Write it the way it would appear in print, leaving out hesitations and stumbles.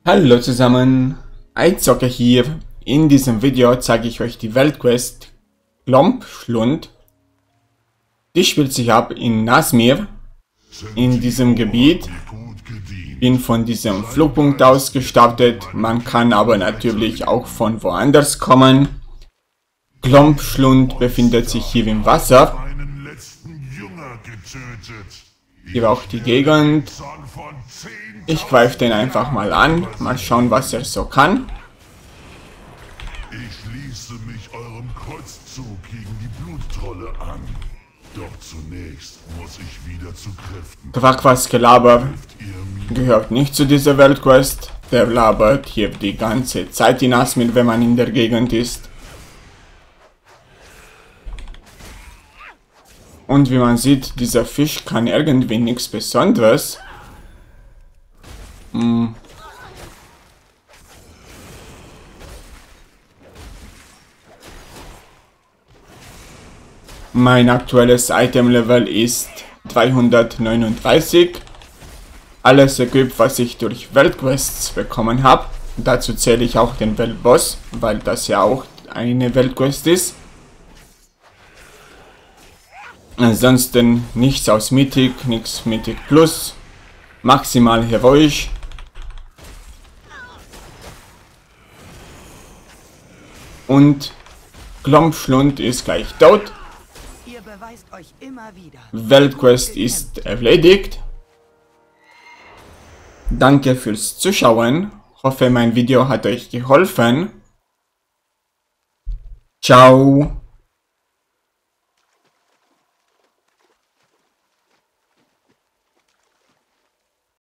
Hallo zusammen, Eizocker hier. In diesem Video zeige ich euch die Weltquest Glomb-Schlund. Die spielt sich ab in Nazmir, in diesem Gebiet. Bin von diesem Flugpunkt aus gestartet, man kann aber natürlich auch von woanders kommen. Glomb-Schlund befindet sich hier im Wasser. Hier auch die Gegend. Ich greife den einfach mal an, mal schauen, was er so kann. Ich schließe mich eurem Kreuzzug gegen die Bluttrolle an. Doch zunächst muss ich wieder zu Kräften. Quack, Gelaber gehört nicht zu dieser Weltquest. Der labert hier die ganze Zeit in Nazmir, wenn man in der Gegend ist. Und wie man sieht, dieser Fisch kann irgendwie nichts Besonderes. Mein aktuelles Item-Level ist 339. Alles ergibt, was ich durch Weltquests bekommen habe. Dazu zähle ich auch den Weltboss, weil das ja auch eine Weltquest ist. Ansonsten nichts aus Mythic, nichts Mythic Plus, maximal heroisch. Und Glomb-Schlund ist gleich tot. Ihr beweist euch immer wieder. Weltquest ist erledigt. Danke fürs Zuschauen. Hoffe, mein Video hat euch geholfen. Ciao.